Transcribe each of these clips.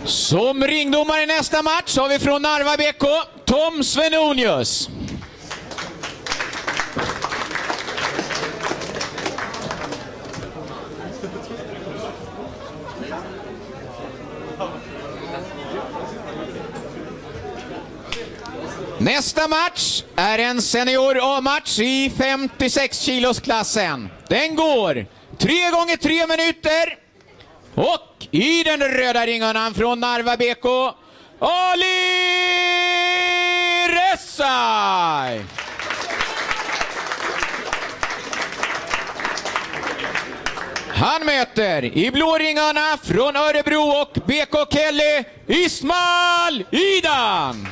Som ringdomare i nästa match har vi från Narva BK, Tom Svenonius. Nästa match är en senior A-match i 56 kilosklassen. Den går 3 gånger 3 minuter. Och i den röda ringhörnan från Narva BK, Ali Rezai. Han möter i blå ringhörna från Örebro och BK Kelly, Ismail Adan.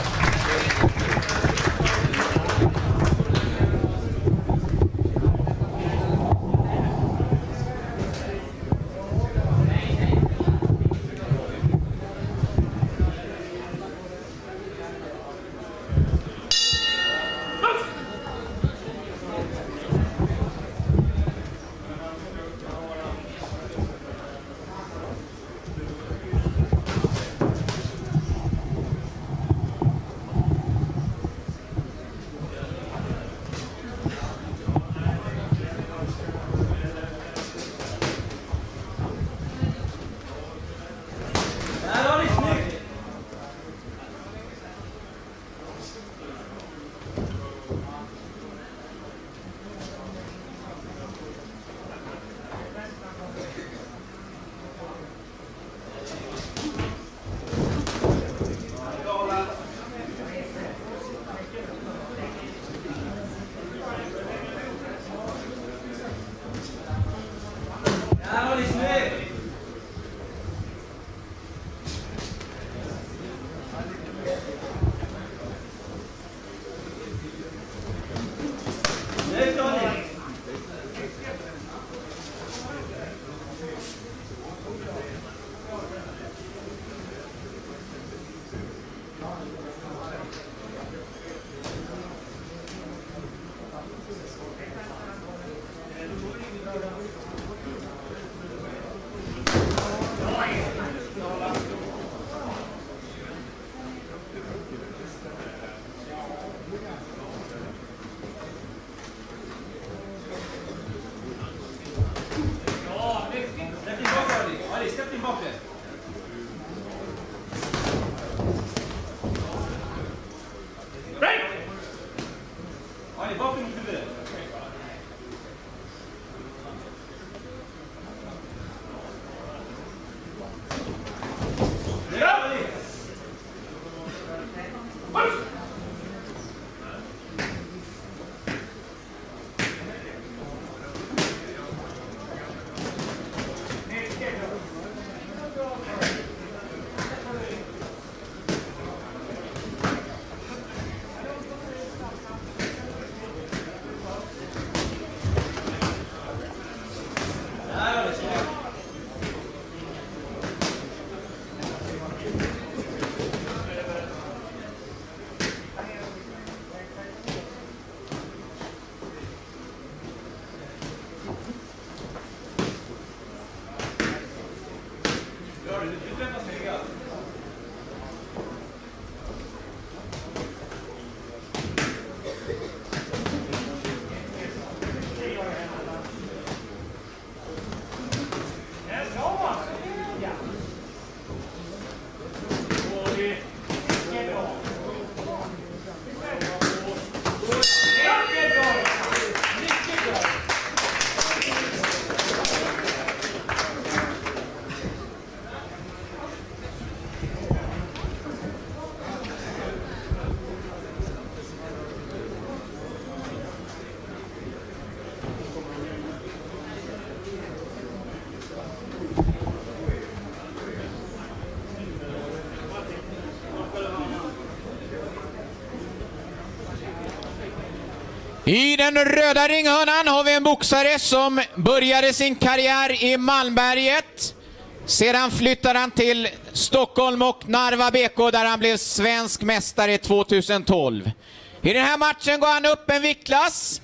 I den röda ringhörnan har vi en boxare som började sin karriär i Malmberget. Sedan flyttade han till Stockholm och Narva BK där han blev svensk mästare 2012. I den här matchen går han upp en viktklass.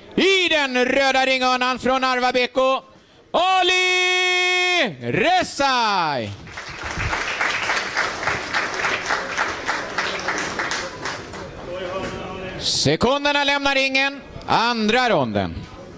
I den röda ringhörnan från Narva BK, Ali Rezai. Sekunderna lämnar ringen. Andra ronden.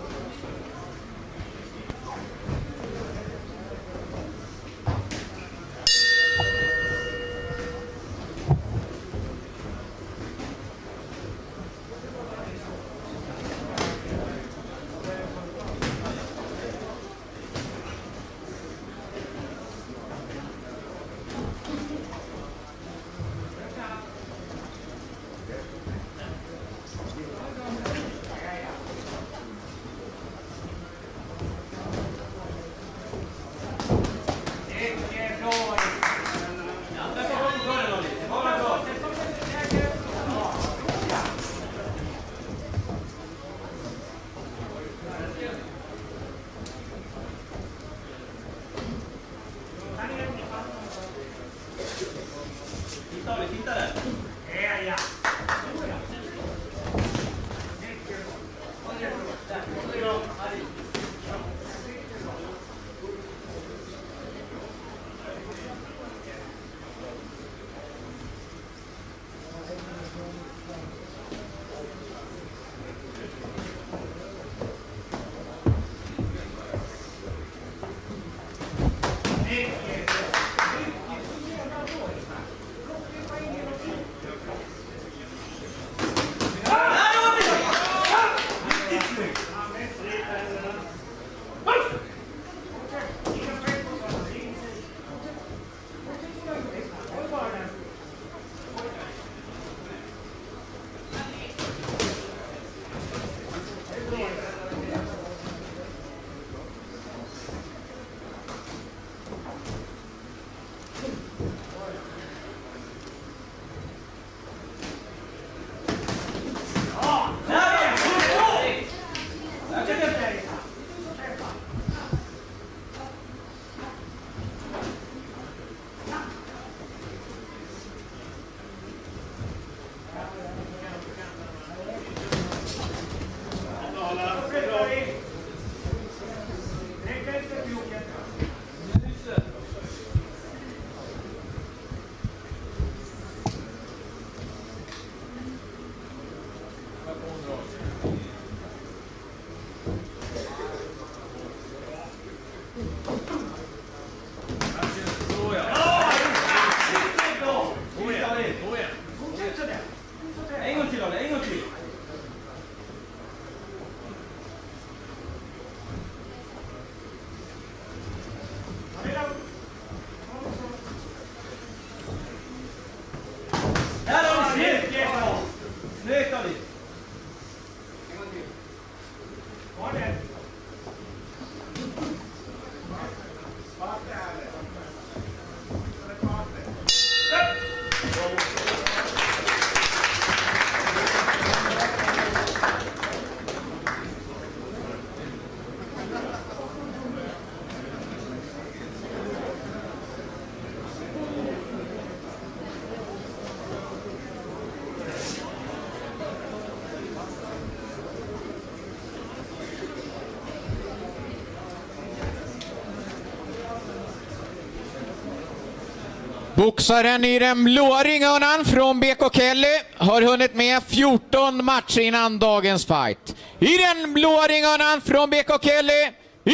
Boxaren i den blåa ringhörnan från BK Kelly har hunnit med 14 matcher innan dagens fight. I den blåa ringhörnan från BK Kelly,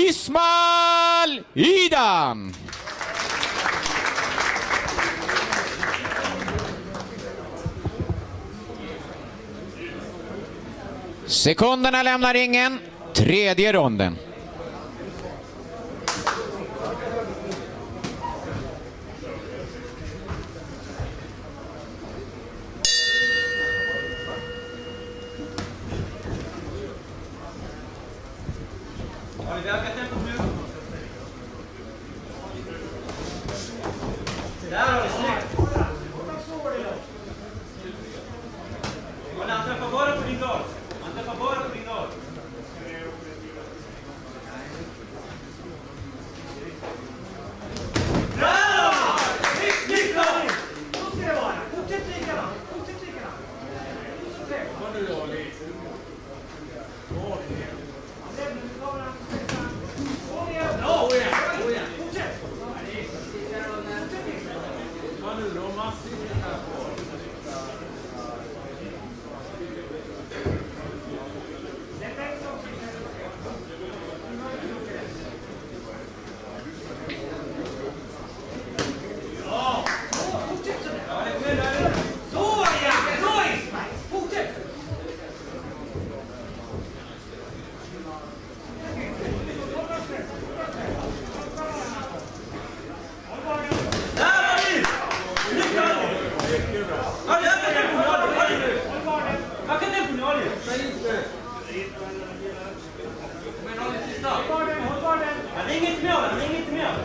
Ismail Adan. Sekunderna lämnar ringen, tredje ronden. Ring inte med honom, ring inte med honom.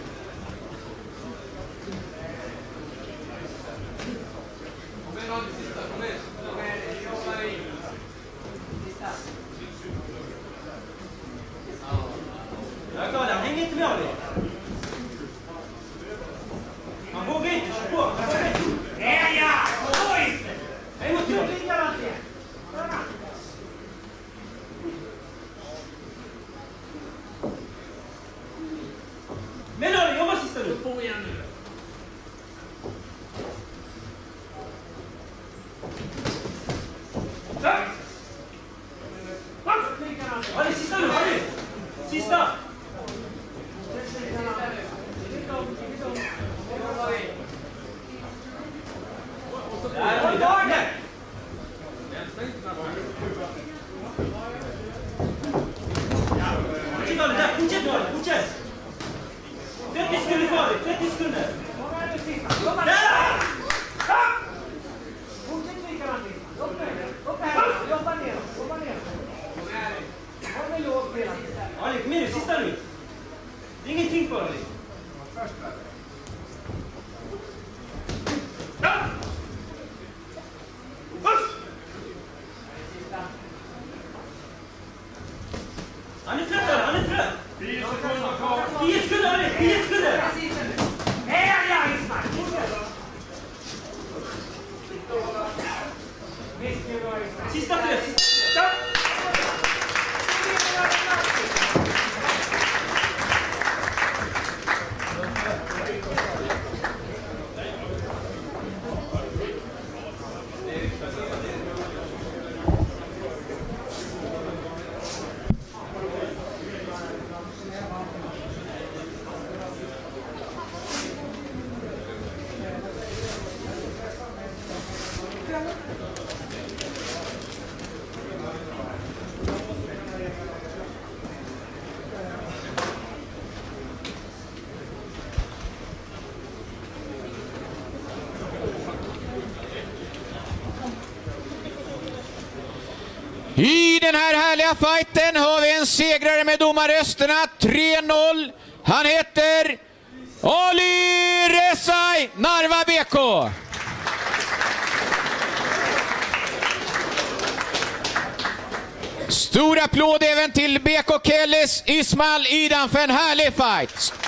Jag är glad, häng inte med honom. Man vågar inte, kör på. Ja! Häng mot jorden. Men hörru, jobba sista nu. På igen nu. Ja, det är sista nu, hörru. Sista. Där, där. Fortsätt nu, fortsätt. 30 sekunder kvar, 30 sekunder. Där! Fortsätt likadant. Jobba ner. Ali, kom igen nu, sista nu. Det är ingenting för dig. Han är trött. 10 sekunder kvar. 10 sekunder, 10 sekunder. Ja, Ismail. Sista tre. I den här härliga fighten har vi en segrare med domarrösterna 3-0. Han heter Ali Rezai, Narva BK. Stor applåd även till BK Kellis Ismail Adan för en härlig fight.